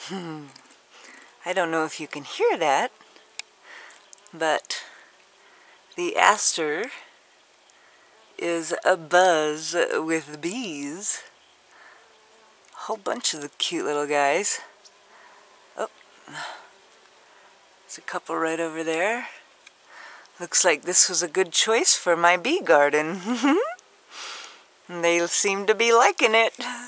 I don't know if you can hear that, but the aster is abuzz with bees. A whole bunch of the cute little guys. Oh, there's a couple right over there. Looks like this was a good choice for my bee garden. They seem to be liking it.